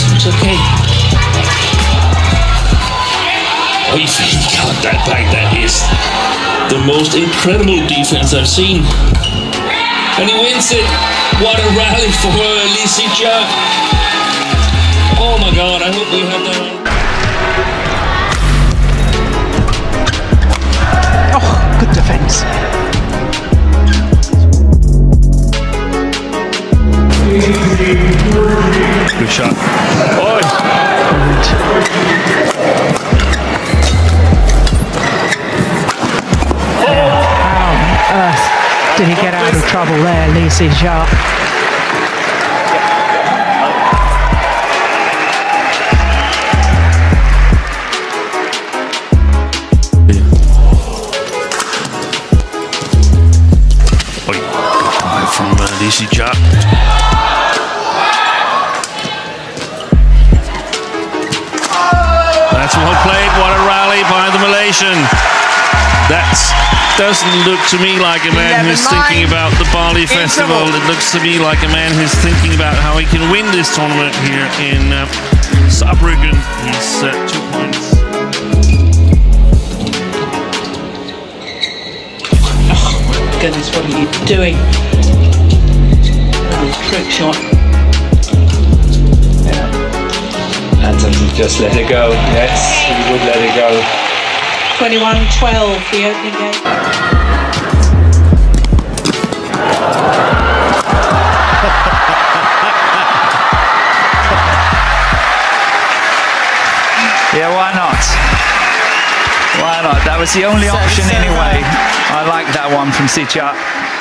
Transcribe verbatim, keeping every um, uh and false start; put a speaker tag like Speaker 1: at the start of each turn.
Speaker 1: It's okay. Oh, he got that back. That is the most incredible defense I've seen. And he wins it. What a rally for Lee Zii Jia. Oh my God, I hope we have that on.
Speaker 2: Oh, good defense.
Speaker 3: Good shot. Oh.
Speaker 2: How on earth did he get out of trouble there, Lee Zii Jia?
Speaker 3: From uh, Lee Zii Jia. That's well played. What a rally by the Malaysian. That doesn't look to me like a man who's thinking about the Bali Festival. It looks to me like a man who's thinking about how he can win this tournament here in uh, Saarbrücken. He's uh, two points.
Speaker 4: Oh my goodness, what are you doing? Trick shot.
Speaker 5: Yeah. And just let it go. Yes, he would let it go.
Speaker 4: twenty-one twelve, the opening game.
Speaker 5: Yeah, why not? Why not? That was the only option anyway. I like that one from Zii Jia.